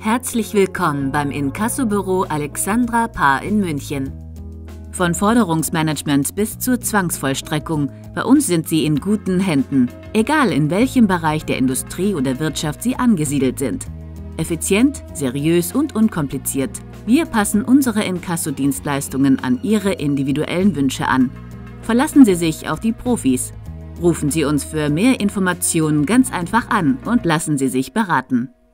Herzlich willkommen beim Inkassobüro Alexandra Paar in München. Von Forderungsmanagement bis zur Zwangsvollstreckung, bei uns sind Sie in guten Händen, egal in welchem Bereich der Industrie oder Wirtschaft Sie angesiedelt sind. Effizient, seriös und unkompliziert. Wir passen unsere Inkassodienstleistungen an Ihre individuellen Wünsche an. Verlassen Sie sich auf die Profis. Rufen Sie uns für mehr Informationen ganz einfach an und lassen Sie sich beraten.